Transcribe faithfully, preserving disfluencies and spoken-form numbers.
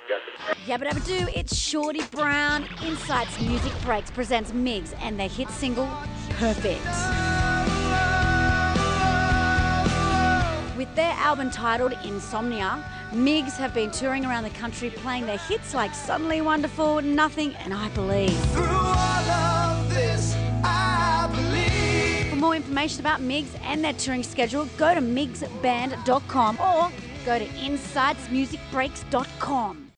Yabba dabba doo, it's Shorty Brown. Insights Music Breaks presents MiGGs and their hit single, Perfect. With their album titled Insomnia, MiGGs have been touring around the country playing their hits like Suddenly Wonderful, Nothing and I Believe. Through all of this, I believe. For more information about MiGGs and their touring schedule, go to miggs band dot com or go to insights music breaks dot com.